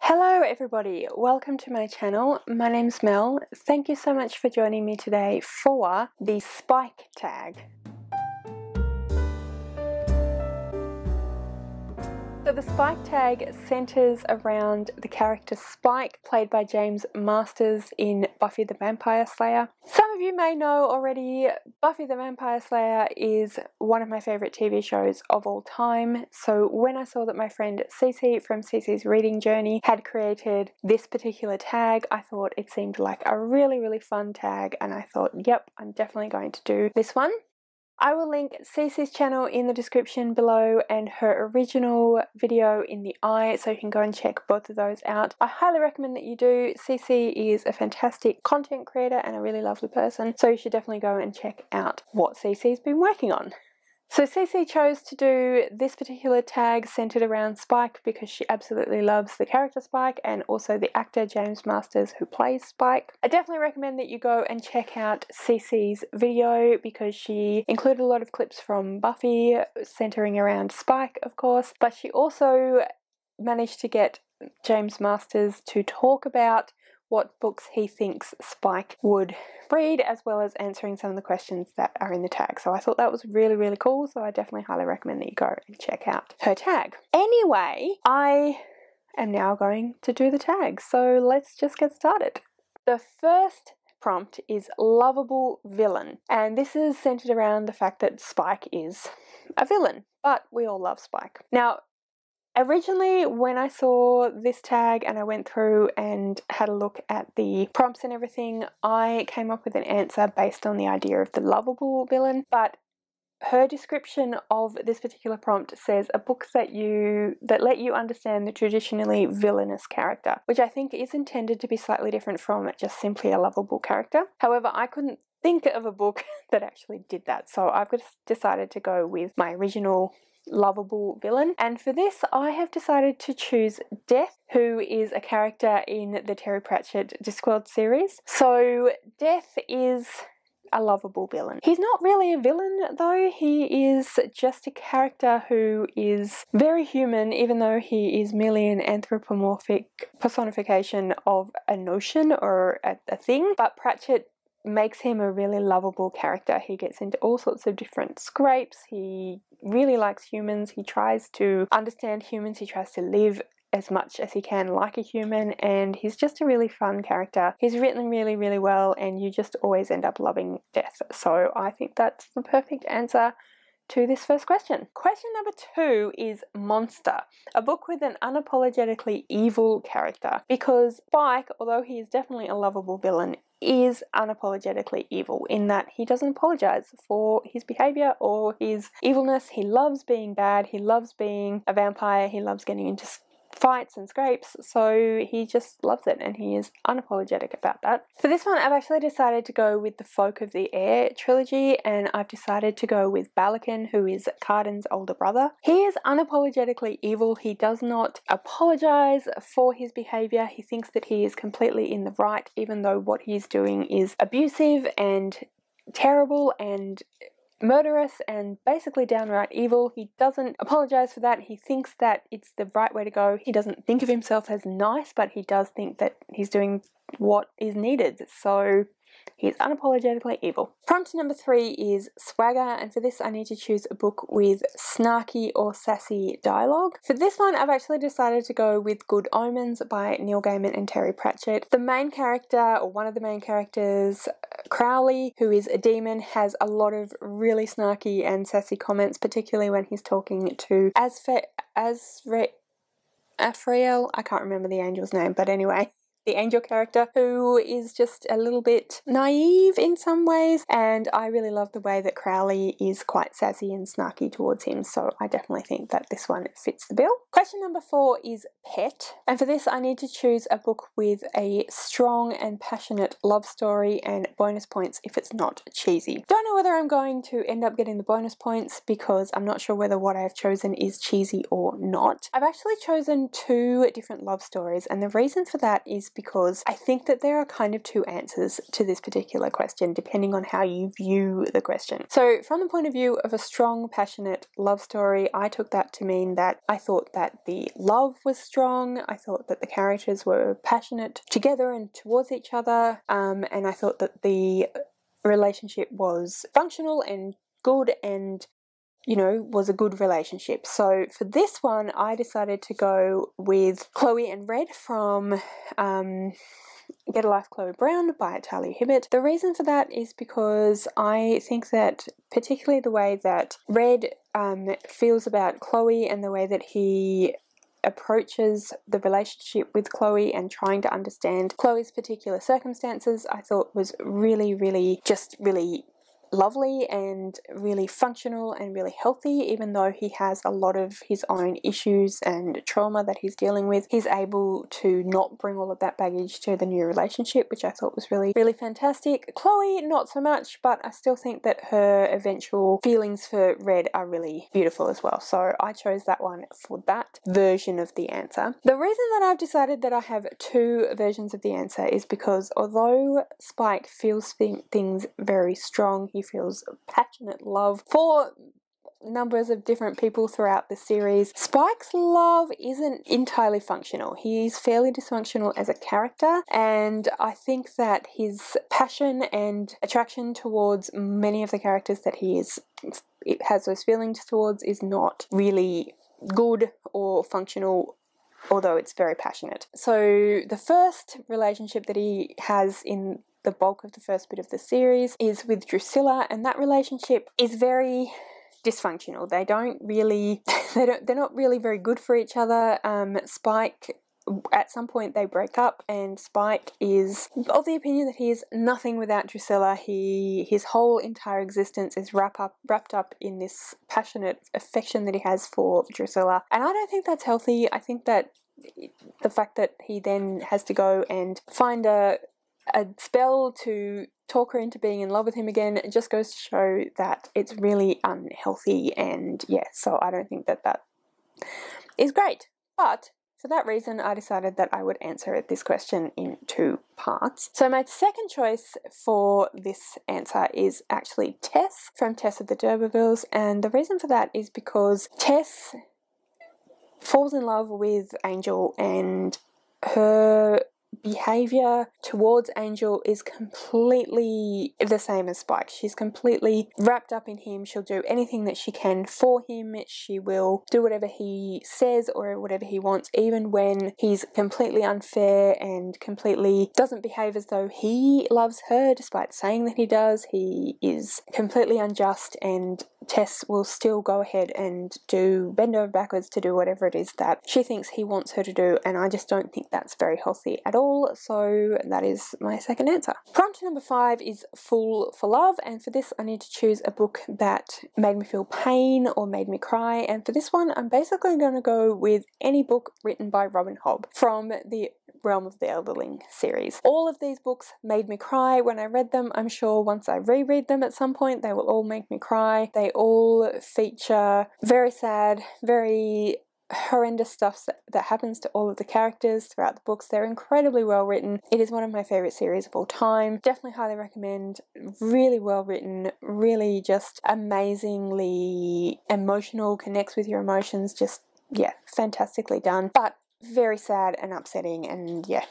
Hello everybody, welcome to my channel. My name's Mel. Thank you so much for joining me today for the Spike tag. So the Spike tag centers around the character Spike, played by James Marsters in Buffy the Vampire Slayer. Some of you may know already, Buffy the Vampire Slayer is one of my favorite TV shows of all time. So when I saw that my friend Cece from Cece's Reading Journey had created this particular tag, I thought it seemed like a really fun tag, and I thought, yep, I'm definitely going to do this one. I will link Cece's channel in the description below and her original video in the eye, so you can go and check both of those out. I highly recommend that you do. Cece is a fantastic content creator and a really lovely person, so you should definitely go and check out what Cece's been working on. So Cece chose to do this particular tag centered around Spike because she absolutely loves the character Spike and also the actor James Marsters who plays Spike. I definitely recommend that you go and check out Cece's video because she included a lot of clips from Buffy centering around Spike, of course, but she also managed to get James Marsters to talk about what books he thinks Spike would read, as well as answering some of the questions that are in the tag. So I thought that was really cool, so I definitely highly recommend that you go and check out her tag. Anyway, I am now going to do the tag, so let's just get started. The first prompt is lovable villain, and this is centered around the fact that Spike is a villain, but we all love Spike. Now, originally, when I saw this tag and I went through and had a look at the prompts and everything, I came up with an answer based on the idea of the lovable villain, but her description of this particular prompt says a book that let you understand the traditionally villainous character, which I think is intended to be slightly different from just simply a lovable character. However, I couldn't think of a book that actually did that, so I've decided to go with my original lovable villain, and for this I have decided to choose Death, who is a character in the Terry Pratchett Discworld series. So Death is a lovable villain. He's not really a villain though, he is just a character who is very human, even though he is merely an anthropomorphic personification of a notion or a thing, but Pratchett makes him a really lovable character. He gets into all sorts of different scrapes, he really likes humans, he tries to understand humans, he tries to live as much as he can like a human, and he's just a really fun character. He's written really well, and you just always end up loving Death. So I think that's the perfect answer to this first question. Question number 2 is Monster, a book with an unapologetically evil character, because Spike, although he is definitely a lovable villain, is unapologetically evil in that he doesn't apologize for his behavior or his evilness. He loves being bad, he loves being a vampire, he loves getting into fights and scrapes, so he just loves it and he is unapologetic about that. For this one, I've actually decided to go with the Folk of the Air trilogy, and I've decided to go with Balakin, who is Cardan's older brother. He is unapologetically evil. He does not apologize for his behavior. He thinks that he is completely in the right, even though what he's doing is abusive and terrible and murderous and basically downright evil. He doesn't apologize for that. He thinks that it's the right way to go. He doesn't think of himself as nice, but he does think that he's doing what is needed. So he's unapologetically evil. Prompt number 3 is Swagger, and for this I need to choose a book with snarky or sassy dialogue. For this one, I've actually decided to go with Good Omens by Neil Gaiman and Terry Pratchett. The main character, or one of the main characters, Crowley, who is a demon, has a lot of really snarky and sassy comments, particularly when he's talking to Azrael. I can't remember the angel's name, but anyway, the angel character, who is just a little bit naive in some ways, and I really love the way that Crowley is quite sassy and snarky towards him, so I definitely think that this one fits the bill. Question number 4 is Pet, and for this I need to choose a book with a strong and passionate love story and bonus points if it's not cheesy. Don't know whether I'm going to end up getting the bonus points because I'm not sure whether what I've chosen is cheesy or not. I've actually chosen 2 different love stories, and the reason for that is because I think that there are kind of two answers to this particular question depending on how you view the question. So from the point of view of a strong, passionate love story, I took that to mean that I thought that the love was strong, I thought that the characters were passionate together and towards each other, and I thought that the relationship was functional and good and, you know, was a good relationship. So for this one, I decided to go with Chloe and Red from Get a Life, Chloe Brown by Talia Hibbert. The reason for that is because I think that particularly the way that Red feels about Chloe and the way that he approaches the relationship with Chloe and trying to understand Chloe's particular circumstances, I thought was really, really lovely and really functional and really healthy. Even though he has a lot of his own issues and trauma that he's dealing with, he's able to not bring all of that baggage to the new relationship, which I thought was really, really fantastic. Chloe, not so much, but I still think that her eventual feelings for Red are really beautiful as well. So I chose that one for that version of the answer. The reason that I've decided that I have two versions of the answer is because although Spike feels things very strong, he feels passionate love for numbers of different people throughout the series, Spike's love isn't entirely functional. He's fairly dysfunctional as a character, and I think that his passion and attraction towards many of the characters that he has those feelings towards is not really good or functional, although it's very passionate. So the first relationship that he has in the bulk of the first bit of the series is with Drusilla, and that relationship is very dysfunctional. They don't really, they're not really very good for each other. Spike, at some point they break up, and Spike is of the opinion that he is nothing without Drusilla. His whole entire existence is wrapped up in this passionate affection that he has for Drusilla, and I don't think that's healthy. I think that the fact that he then has to go and find a spell to talk her into being in love with him again, it just goes to show that it's really unhealthy, and yeah, so I don't think that that is great. But for that reason, I decided that I would answer this question in two parts. So my second choice for this answer is actually Tess from Tess of the D'Urbervilles, and the reason for that is because Tess falls in love with Angel, and her behaviour towards Angel is completely the same as Spike. She's completely wrapped up in him. She'll do anything that she can for him. She will do whatever he says or whatever he wants, even when he's completely unfair and completely doesn't behave as though he loves her, despite saying that he does. He is completely unjust, and Tess will still go ahead and bend over backwards to do whatever it is that she thinks he wants her to do, and I just don't think that's very healthy at all. So that is my second answer. Prompt number 5 is Fool for Love, and for this I need to choose a book that made me feel pain or made me cry, and for this one I'm basically going to go with any book written by Robin Hobb from the Realm of the Elderling series. All of these books made me cry when I read them. I'm sure once I reread them at some point they will all make me cry. They all feature very sad, very horrendous stuff that happens to all of the characters throughout the books. They're incredibly well written. It is one of my favourite series of all time. Definitely highly recommend. Really well written, really just amazingly emotional, connects with your emotions, just, yeah, fantastically done. But very sad and upsetting, and yeah.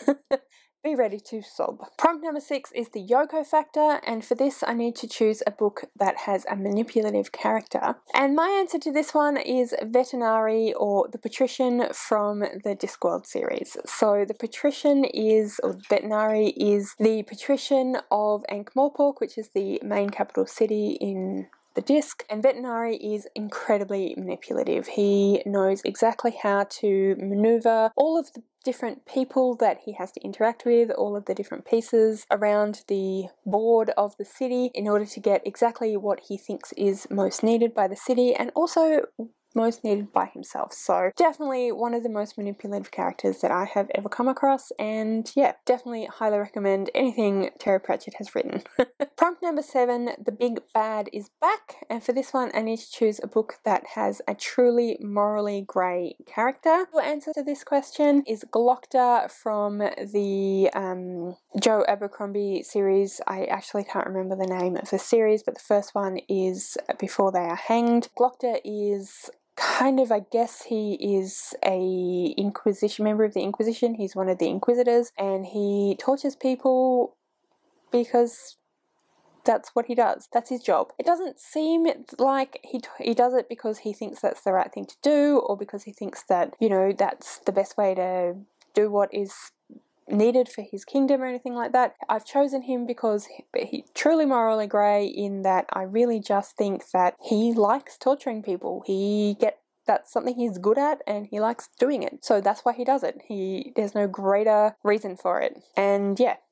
Be ready to sob. Prompt number 6 is the Yoko factor, and for this I need to choose a book that has a manipulative character. And my answer to this one is Vetinari, or The Patrician from the Discworld series. So the Patrician is, or Vetinari is the patrician of Ankh-Morpork, which is the main capital city in the disc, and Vetinari is incredibly manipulative. He knows exactly how to maneuver all of the different people that he has to interact with, all of the different pieces around the board of the city in order to get exactly what he thinks is most needed by the city, and also most needed by himself. So definitely one of the most manipulative characters that I have ever come across, and yeah, definitely highly recommend anything Terry Pratchett has written. Prompt number 7, The Big Bad is Back, and for this one I need to choose a book that has a truly morally grey character. The answer to this question is Glocta from the Joe Abercrombie series. I actually can't remember the name of the series, but the first one is Before They Are Hanged. Glocta is kind of, I guess he is a member of the Inquisition. He's one of the Inquisitors, and he tortures people because that's what he does. That's his job. It doesn't seem like he does it because he thinks that's the right thing to do, or because he thinks that, you know, that's the best way to do what is needed for his kingdom or anything like that. I've chosen him because he's truly morally grey, in that I really just think that he likes torturing people. That's something he's good at, and he likes doing it. So that's why he does it. There's no greater reason for it. And yeah.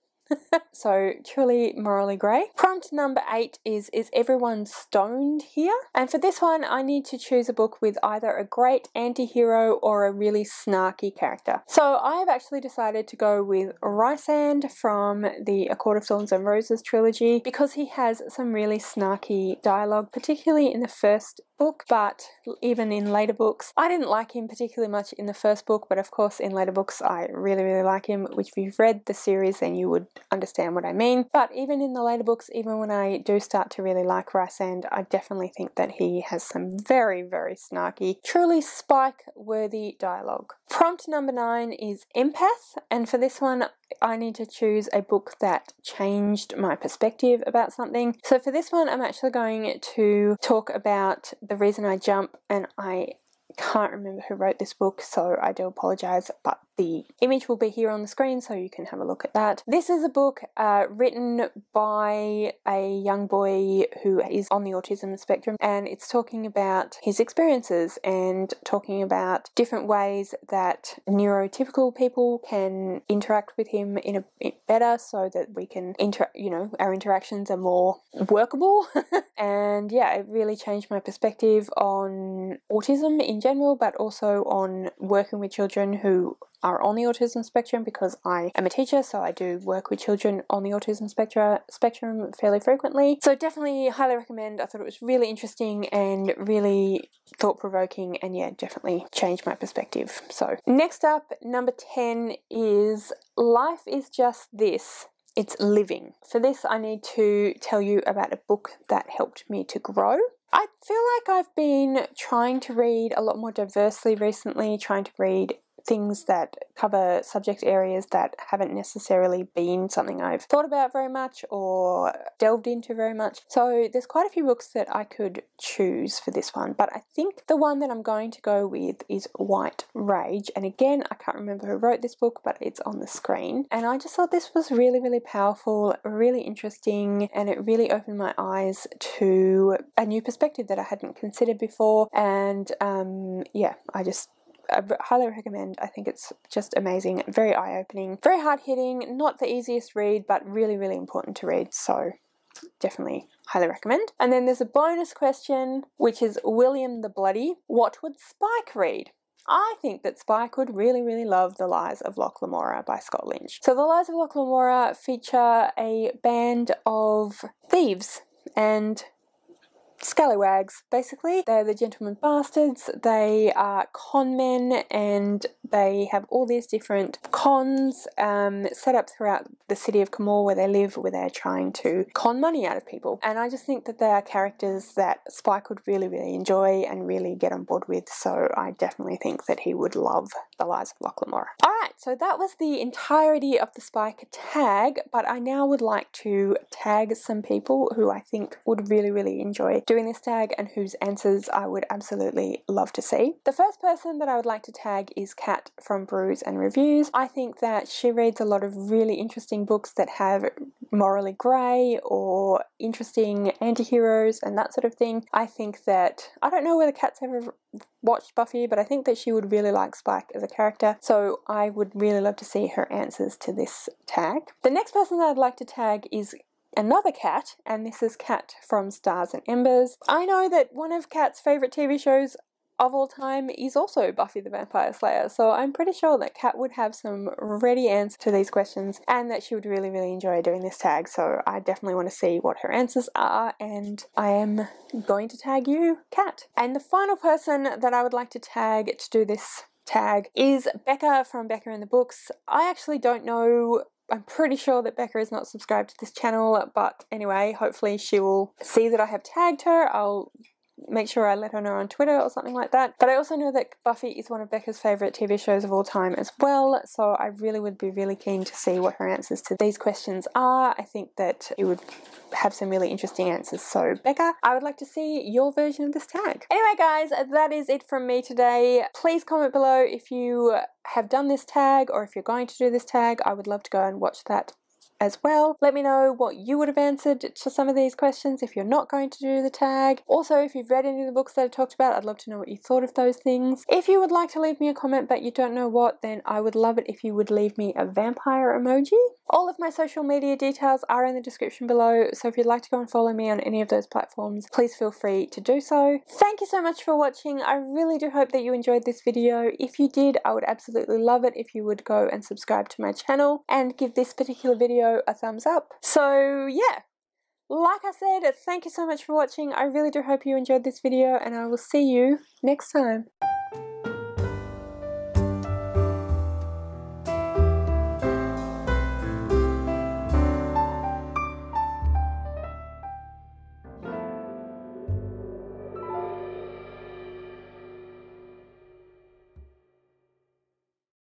So truly morally grey. Prompt number 8 is everyone stoned here? And for this one I need to choose a book with either a great anti-hero or a really snarky character. So I have actually decided to go with Rysand from the A Court of Thorns and Roses trilogy, because he has some really snarky dialogue, particularly in the first book, but even in later books. I didn't like him particularly much in the first book, but of course in later books I really, really like him, which if you've read the series then you would understand what I mean. But even in the later books, even when I do start to really like Rysand, I definitely think that he has some very, very snarky, truly Spike-worthy dialogue. Prompt number 9 is Empath, and for this one I need to choose a book that changed my perspective about something. So for this one I'm actually going to talk about The Reason I Jump, and I can't remember who wrote this book, so I do apologise, but the image will be here on the screen so you can have a look at that. This is a book written by a young boy who is on the autism spectrum, and it's talking about his experiences and talking about different ways that neurotypical people can interact with him in a better, so that we can our interactions are more workable. And yeah, it really changed my perspective on autism in general, but also on working with children who are on the autism spectrum, because I am a teacher, so I do work with children on the autism spectrum fairly frequently. So definitely highly recommend. I thought it was really interesting and really thought-provoking, and yeah, definitely changed my perspective. So next up, number 10 is Life is Just This. It's Living. For this I need to tell you about a book that helped me to grow. I feel like I've been trying to read a lot more diversely recently, trying to read things that cover subject areas that haven't necessarily been something I've thought about very much or delved into very much. So there's quite a few books that I could choose for this one, but I think the one that I'm going to go with is White Rage. And again, I can't remember who wrote this book, but it's on the screen. And I just thought this was really, really powerful, really interesting, and it really opened my eyes to a new perspective that I hadn't considered before. And yeah, I highly recommend. I think it's just amazing, very eye-opening, very hard-hitting, not the easiest read, but really, really important to read. So definitely highly recommend. And then there's a bonus question, which is William the Bloody. What would Spike read? I think that Spike would really, really love The Lies of Locke Lamora by Scott Lynch. So The Lies of Locke Lamora feature a band of thieves and scallywags, basically. They're the gentleman bastards. They are con men, and they have all these different cons set up throughout the city of Camor where they live, where they're trying to con money out of people. And I just think that they are characters that Spike would really, really enjoy and really get on board with. So I definitely think that he would love The Lies of Locke Lamora. Alright, so that was the entirety of the Spike tag, but I now would like to tag some people who I think would really, really enjoy doing this tag and whose answers I would absolutely love to see. The first person that I would like to tag is Kat from Brews and Reviews. I think that she reads a lot of really interesting books that have morally grey or interesting anti-heroes and that sort of thing. I think that, I don't know whether Kat's ever watched Buffy, but I think that she would really like Spike as a character, so I would really love to see her answers to this tag. The next person that I'd like to tag is another Kat, and this is Kat from Stars and Embers. I know that one of Kat's favourite TV shows of all time is also Buffy the Vampire Slayer, so I'm pretty sure that Kat would have some ready answers to these questions and that she would really, really enjoy doing this tag, so I definitely want to see what her answers are, and I am going to tag you, Kat. And the final person that I would like to tag to do this tag is Becca from Becca in the Books. I actually don't know, I'm pretty sure that Becca is not subscribed to this channel, but anyway, hopefully she will see that I have tagged her. I'll make sure I let her know on Twitter or something like that. But I also know that Buffy is one of Becca's favourite TV shows of all time as well, so I really would be really keen to see what her answers to these questions are. I think that it would have some really interesting answers. So Becca, I would like to see your version of this tag. Anyway guys, that is it from me today. Please comment below if you have done this tag or if you're going to do this tag. I would love to go and watch that as well. Let me know what you would have answered to some of these questions if you're not going to do the tag. Also, if you've read any of the books that I talked about, I'd love to know what you thought of those things. If you would like to leave me a comment but you don't know what, then I would love it if you would leave me a vampire emoji. All of my social media details are in the description below, so if you'd like to go and follow me on any of those platforms, please feel free to do so. Thank you so much for watching. I really do hope that you enjoyed this video. If you did, I would absolutely love it if you would go and subscribe to my channel and give this particular video a thumbs up. So yeah, like I said, thank you so much for watching. I really do hope you enjoyed this video, and I will see you next time.